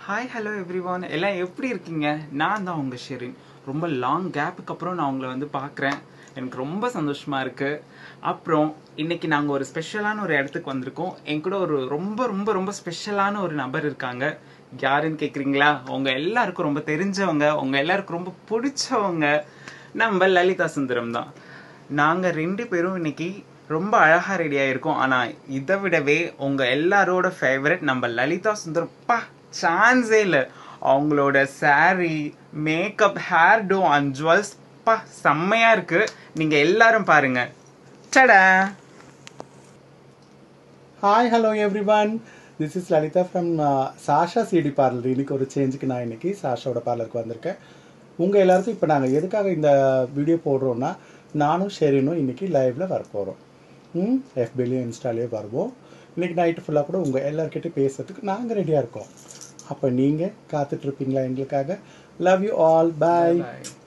Hi hello everyone, எல்லாம் எப்படி இருக்கீங்க? நான் தான் உங்கள் ஷெரின். ரொம்ப லாங் கேப்புக்கு அப்புறம் நான் உங்களை வந்து பார்க்குறேன். எனக்கு ரொம்ப சந்தோஷமாக இருக்குது. அப்புறம் இன்னைக்கு நாங்கள் ஒரு ஸ்பெஷலான ஒரு இடத்துக்கு வந்திருக்கோம். என் கூட ஒரு ரொம்ப ரொம்ப ரொம்ப ஸ்பெஷலான ஒரு நபர் இருக்காங்க. யாருன்னு கேட்குறீங்களா? உங்கள் எல்லாருக்கும் ரொம்ப தெரிஞ்சவங்க, உங்கள் எல்லாருக்கும் ரொம்ப பிடிச்சவங்க நம்ம லலிதா சுந்தரம் தான். நாங்கள் 2 பேரும் இன்னைக்கு ரொம்ப அழகாக ரெடி ஆகிருக்கோம். ஆனால் இதை விடவே உங்கள் எல்லாரோட ஃபேவரட் நம்ம லலிதா சுந்தரம் சான்ஸே இல்லை. அவங்களோட sari, makeup, hair do and jewels செம்மையா இருக்கு. நீங்க எல்லாரும் பாருங்க. டடா! Hi hello everyone, this is Lalitha from Sasha city parlour. இன்னைக்கு ஒரு சேஞ்சுக்கு நான் இன்னைக்கு சாஷாவோட பார்லருக்கு வந்திருக்கேன். உங்கள் எல்லாருக்கும் இப்போ நாங்கள் எதுக்காக இந்த வீடியோ போடுறோன்னா, நானும் ஷெரினும் இன்னைக்கு லைவ்ல வர போகிறோம். எஃபிலையும் இன்ஸ்டாலேயும் வருவோம். இன்னைக்கு நைட்டு ஃபுல்லாக கூட உங்கள் எல்லாருக்கிட்டையும் பேசுறதுக்கு நாங்கள் ரெடியாக இருக்கோம். அப்போ நீங்கள் காத்துட்ருப்பீங்களா எங்களுக்காக? Love you all, bye.